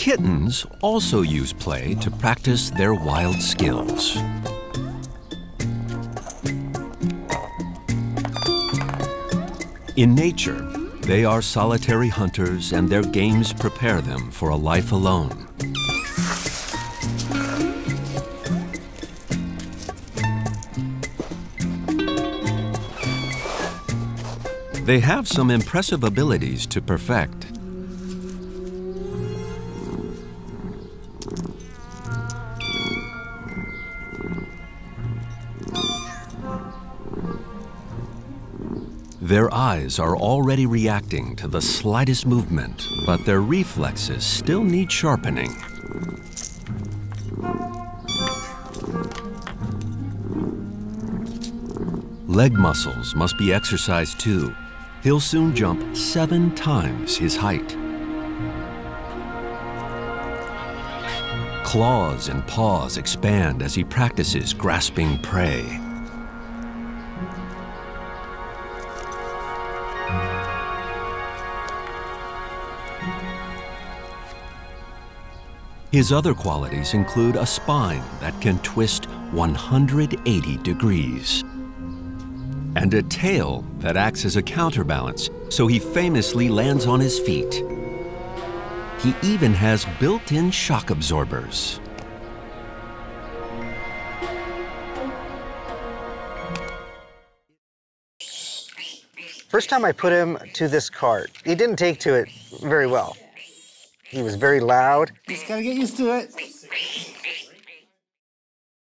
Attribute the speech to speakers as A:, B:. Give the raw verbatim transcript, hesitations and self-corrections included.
A: Kittens also use play to practice their wild skills. In nature, they are solitary hunters, and their games prepare them for a life alone. They have some impressive abilities to perfect. Their eyes are already reacting to the slightest movement, but their reflexes still need sharpening. Leg muscles must be exercised too. He'll soon jump seven times his height. Claws and paws expand as he practices grasping prey. His other qualities include a spine that can twist one hundred eighty degrees and a tail that acts as a counterbalance, so he famously lands on his feet. He even has built-in shock absorbers.
B: First time I put him to this cart, he didn't take to it very well. He was very loud.
C: Just gotta get used to it.